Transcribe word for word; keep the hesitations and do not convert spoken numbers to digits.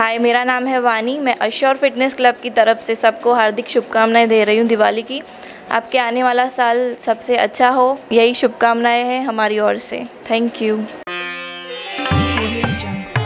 हाय, मेरा नाम है वानी। मैं अश्योर फिटनेस क्लब की तरफ से सबको हार्दिक शुभकामनाएं दे रही हूँ दिवाली की। आपके आने वाला साल सबसे अच्छा हो, यही शुभकामनाएं हैं हमारी ओर से। Thank you.